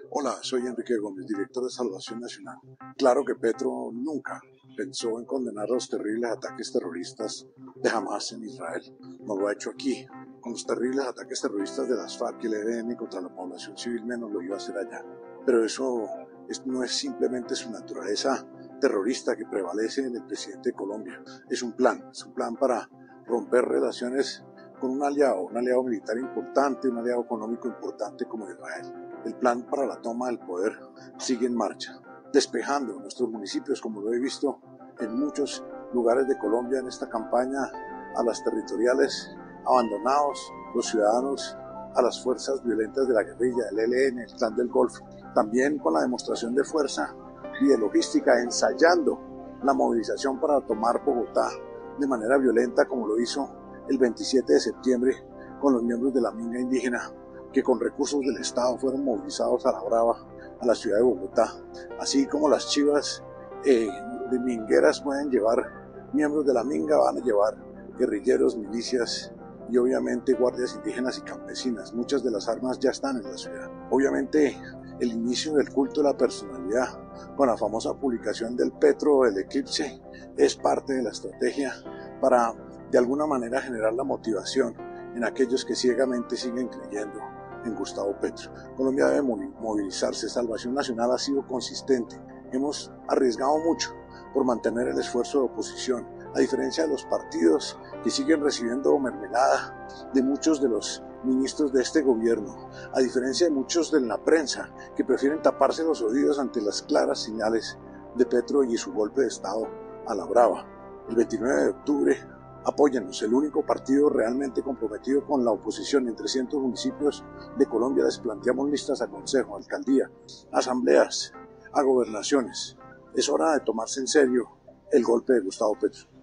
Hola, soy Enrique Gómez, director de Salvación Nacional. Claro que Petro nunca pensó en condenar los terribles ataques terroristas de Hamas en Israel. No lo ha hecho aquí. Con los terribles ataques terroristas de las FARC y el ELN contra la población civil menos lo iba a hacer allá. Pero eso no es simplemente su naturaleza terrorista que prevalece en el presidente de Colombia. Es un plan para romper relaciones con un aliado militar importante, un aliado económico importante como Israel. El plan para la toma del poder sigue en marcha, despejando nuestros municipios, como lo he visto en muchos lugares de Colombia en esta campaña, a las territoriales abandonados, los ciudadanos a las fuerzas violentas de la guerrilla, el ELN, el Clan del Golfo. También con la demostración de fuerza y de logística, ensayando la movilización para tomar Bogotá de manera violenta, como lo hizo el 27 de septiembre con los miembros de la minga indígena que con recursos del Estado fueron movilizados a la brava a la ciudad de Bogotá. Así como las chivas de mingueras pueden llevar miembros de la minga, van a llevar guerrilleros, milicias y obviamente guardias indígenas y campesinas. Muchas de las armas ya están en la ciudad. Obviamente el inicio del culto de la personalidad con la famosa publicación del Petro, del eclipse, es parte de la estrategia para de alguna manera generar la motivación en aquellos que ciegamente siguen creyendo en Gustavo Petro. Colombia debe movilizarse. Salvación Nacional ha sido consistente. Hemos arriesgado mucho por mantener el esfuerzo de oposición, a diferencia de los partidos que siguen recibiendo mermelada de muchos de los ministros de este gobierno, a diferencia de muchos de la prensa que prefieren taparse los oídos ante las claras señales de Petro y su golpe de Estado a la brava. El 29 de octubre, apóyennos, el único partido realmente comprometido con la oposición en 300 municipios de Colombia. Les planteamos listas a consejo, a alcaldía, a asambleas, a gobernaciones. Es hora de tomarse en serio el golpe de Gustavo Petro.